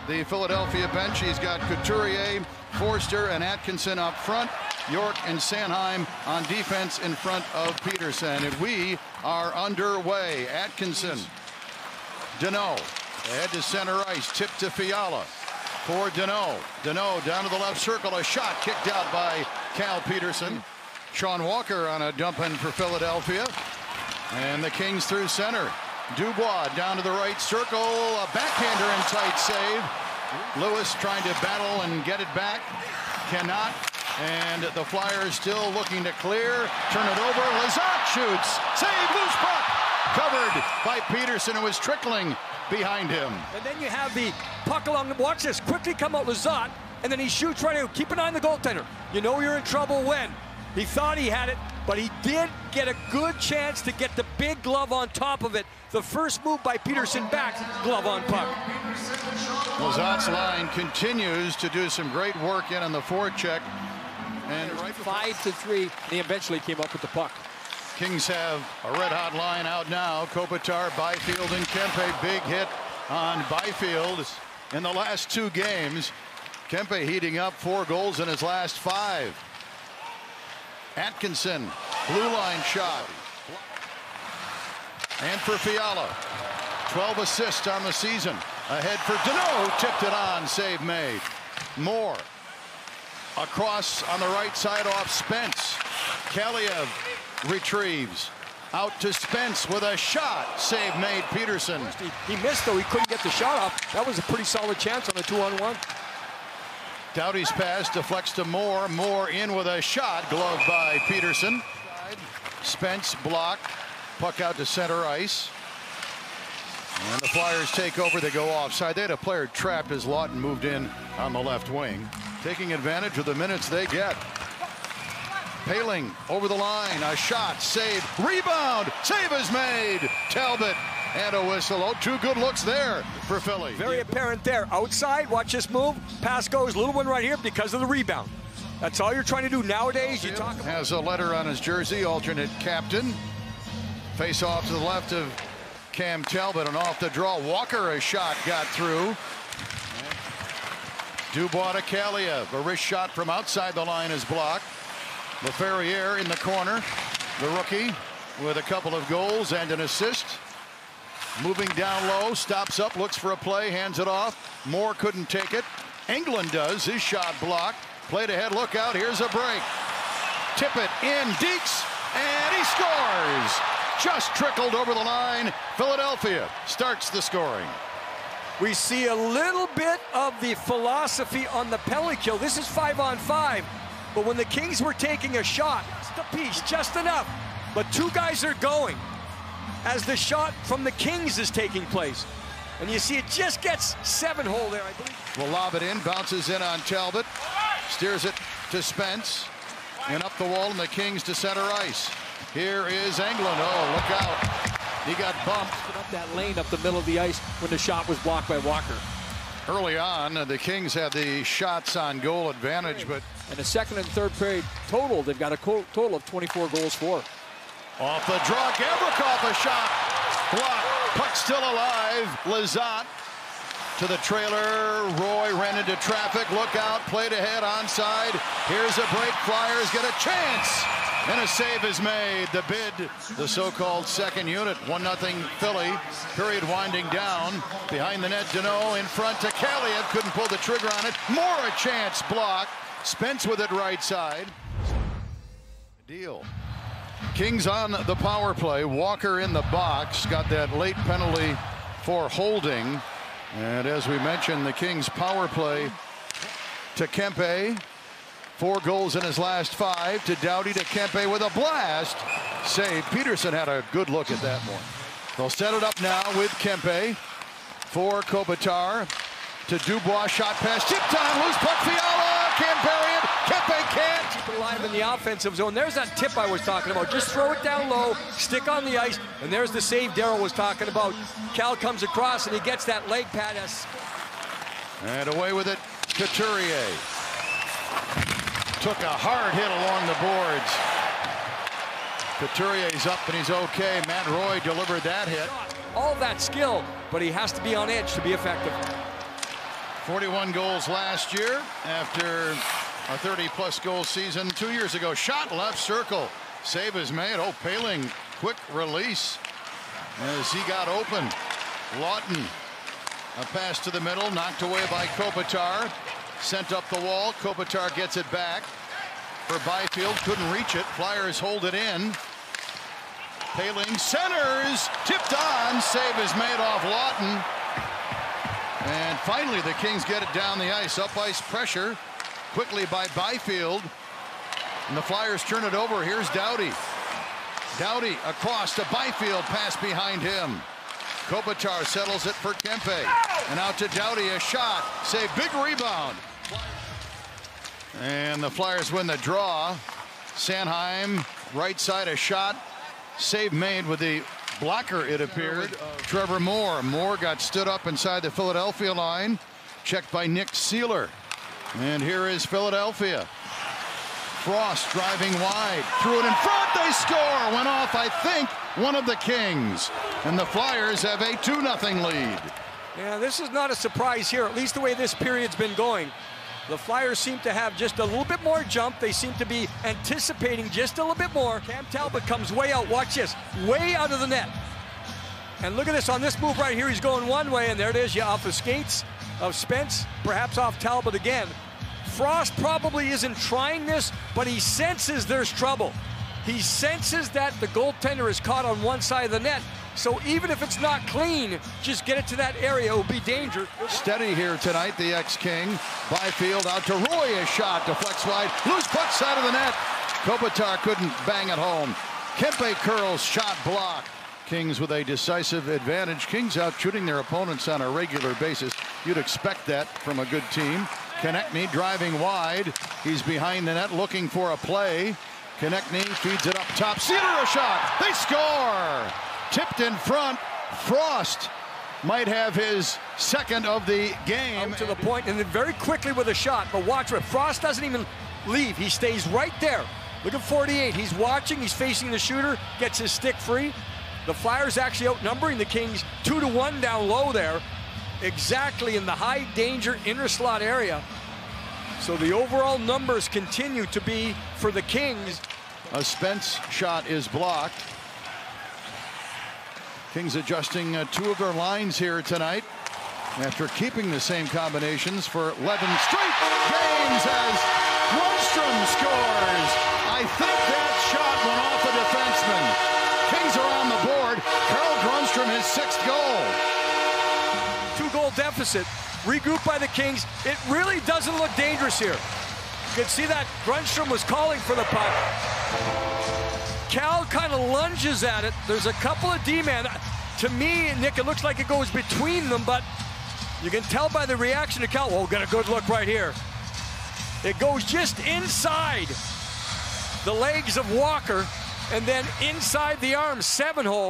the Philadelphia bench. He's got Couturier, Forster, and Atkinson up front. York and Sanheim on defense in front of Peterson. And we are underway. Atkinson, Danault, ahead to center ice, tip to Fiala for Danault. Danault down to the left circle, a shot kicked out by Cal Peterson. Sean Walker on a dump in for Philadelphia. And the Kings through center. Dubois down to the right circle, a backhander in tight save. Lewis trying to battle and get it back, cannot. And the Flyers still looking to clear, turn it over, Lizotte shoots, save, loose puck, covered by Peterson, who was trickling behind him. And then you have the puck along, watch this, quickly come out Lizotte, and then he shoots right in. Keep an eye on the goaltender. You know you're in trouble when. He thought he had it, but he did get a good chance to get the big glove on top of it. The first move by Peterson back, glove on puck. Lizotte's line continues to do some great work in on the forecheck. And 5-3, and he eventually came up with the puck. Kings have a red-hot line out now. Kopitar, Byfield, and Kempe. Big hit on Byfield in the last 2 games. Kempe heating up, 4 goals in his last 5. Atkinson, blue line shot. And for Fiala, 12 assists on the season. Ahead for Danault, tipped it on, save made. Moore. Across on the right side off Spence. Kaliev retrieves. Out to Spence with a shot. Save made, Peterson. He missed, though. He couldn't get the shot off. That was a pretty solid chance on the 2-on-1. Doughty's pass deflects to Moore. Moore in with a shot. Gloved by Peterson. Spence blocked. Puck out to center ice. And the Flyers take over. They go offside. They had a player trapped as Lawton moved in on the left wing. Taking advantage of the minutes they get. Paling over the line, a shot, save, rebound, save is made. Talbot and a whistle. Oh, 2 good looks there for Philly. Very apparent there. Outside, watch this move. Pass goes, little one right here because of the rebound. That's all you're trying to do nowadays. You talk about has a letter on his jersey, alternate captain. Face off to the left of Cam Talbot, and off the draw, Walker, a shot got through. Dubois to Kaliev. A wrist shot from outside the line is blocked. LaFerriere in the corner. The rookie with a couple of goals and an assist. Moving down low, stops up, looks for a play, hands it off. Moore couldn't take it. Engelland does. His shot blocked. Played ahead, look out. Here's a break. Tip it in, Deeks, and he scores. Just trickled over the line. Philadelphia starts the scoring. we see a little bit of the philosophy on the penalty kill. This is 5-on-5, but when the Kings were taking a shot, just a piece, just enough, but 2 guys are going as the shot from the Kings is taking place. And you see it just gets 7-hole there, I believe. Will lob it in, bounces in on Talbot, steers it to Spence, and up the wall, and the Kings to center ice. Here is Engelland. Oh, look out. He got bumped. Up that lane up the middle of the ice when the shot was blocked by Walker. Early on, the Kings had the shots on goal advantage, but... And the second and third period total, they've got a total of 24 goals for. Off the draw, Gavrikov, a shot. Blocked. Puck still alive. Lizotte to the trailer. Roy ran into traffic. Look out. Played ahead. Onside. Here's a break. Flyers get a chance. And a save is made. The bid, the so-called second unit. 1-0 Philly. Period winding down. Behind the net, Danault in front to Kaliev. Couldn't pull the trigger on it. More a chance. Blocked. Spence with it right side. Deal. Kings on the power play. Walker in the box. Got that late penalty for holding. And as we mentioned, the Kings power play to Kempe. 4 goals in his last 5 to Doughty to Kempe with a blast. Save. Peterson had a good look at that one. They'll set it up now with Kempe for Kopitar to Dubois. Shot pass. Tipped on. Loose puck. Fiala can't bury it. Kempe can't. Keep it alive in the offensive zone. There's that tip I was talking about. Just throw it down low, stick on the ice, and there's the save Darryl was talking about. Cal comes across and he gets that leg pad. And away with it, Couturier. Took a hard hit along the boards. Couturier's up and he's okay. Matt Roy delivered that hit. All that skill, but he has to be on edge to be effective. 41 goals last year after a 30-plus goal season 2 years ago. Shot left circle. Save is made. Oh, Poehling, quick release as he got open. Lawton, a pass to the middle, knocked away by Kopitar. Sent up the wall. Kopitar gets it back for Byfield. Couldn't reach it. Flyers hold it in. Poehling centers. Tipped on. Save is made off Lawton. And finally, the Kings get it down the ice. Up ice pressure quickly by Byfield. And the Flyers turn it over. Here's Doughty. Doughty across to Byfield. Pass behind him. Kopitar settles it for Kempe. And out to Doughty. A shot. Save. Big rebound. And the Flyers win the draw. Sanheim, right side, a shot. Save made with the blocker, it appeared. Trevor Moore. Moore got stood up inside the Philadelphia line. Checked by Nick Seeler. And here is Philadelphia. Frost driving wide. Threw it in front. They score. Went off, I think, one of the Kings. And the Flyers have a 2-0 lead. Yeah, this is not a surprise here, at least the way this period's been going. The Flyers seem to have just a little bit more jump. They seem to be anticipating just a little bit more. Cam Talbot comes way out. Watch this. Way out of the net. And look at this on this move right here. He's going one way, and there it is. Yeah, off the skates of Spence, perhaps off Talbot again. Frost probably isn't trying this, but he senses there's trouble. He senses that the goaltender is caught on one side of the net. So even if it's not clean, just get it to that area. It will be dangerous. Steady here tonight, the ex-King. Byfield out to Roy, a shot, deflects wide. Loose puck side of the net. Kopitar couldn't bang it home. Kempe curls, shot blocked. Kings with a decisive advantage. Kings out shooting their opponents on a regular basis. You'd expect that from a good team. Konechny driving wide. He's behind the net looking for a play. Konechny feeds it up top. Seeler, a shot. They score. Tipped in front. Frost might have his second of the game. Out to the point, and then very quickly with a shot. But watch it. Frost doesn't even leave. He stays right there. Look at 48. He's watching. He's facing the shooter. Gets his stick free. The Flyers actually outnumbering the Kings 2-1 down low there. Exactly in the high danger inner slot area. So the overall numbers continue to be for the Kings. A Spence shot is blocked. Kings adjusting two of their lines here tonight after keeping the same combinations for 11 straight games as Grundstrom scores. I think that shot went off a defenseman. Kings are on the board. Carl Grundstrom, his 6th goal. 2-goal deficit. Regrouped by the Kings. It really doesn't look dangerous here. You can see that Grundstrom was calling for the puck. Cal kind of lunges at it. There's a couple of D-men. To me, Nick, it looks like it goes between them, but you can tell by the reaction to Cal. Oh, got a good look right here. It goes just inside the legs of Walker and then inside the arm, 7-hole.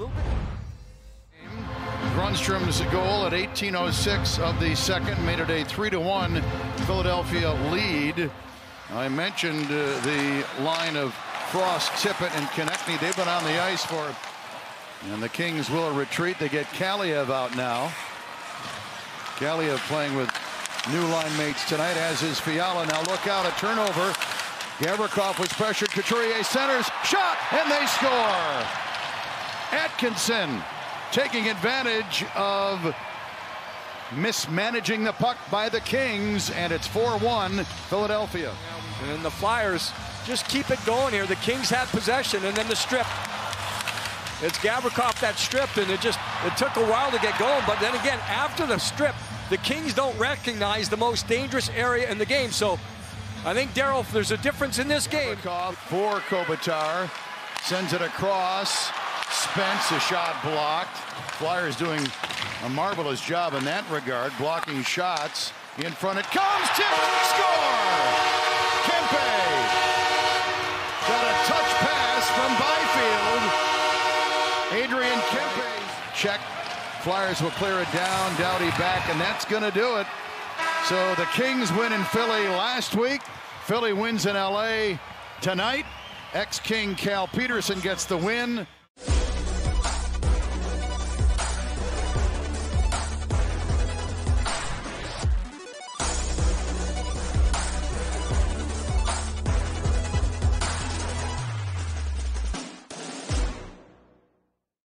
Grundstrom's goal at 18:06 of the second made it a 3-1 Philadelphia lead. I mentioned the line of Frost, Tippett, and Konechny. They've been on the ice for, and the Kings will retreat. They get Kaliev out now. Kaliev playing with new line mates tonight, as is Fiala. Now look out, a turnover. Gavrikov was pressured. Couturier centers, shot, and they score. Atkinson taking advantage of mismanaging the puck by the Kings, and it's 4-1 Philadelphia. And the Flyers just keep it going here. The Kings had possession, and then the strip. It's Gavrikov that stripped, and it took a while to get going. But then again, after the strip, the Kings don't recognize the most dangerous area in the game. So I think, Daryl, there's a difference in this game. For Kopitar, sends it across. Spence, a shot blocked. Flyers doing a marvelous job in that regard, blocking shots. In front it comes, tipped, score! Kempe got a touch pass from Byfield. Adrian Kempe. Check. Flyers will clear it down. Doughty back, and that's going to do it. So the Kings win in Philly last week. Philly wins in LA tonight. Ex-King Cal Petersen gets the win.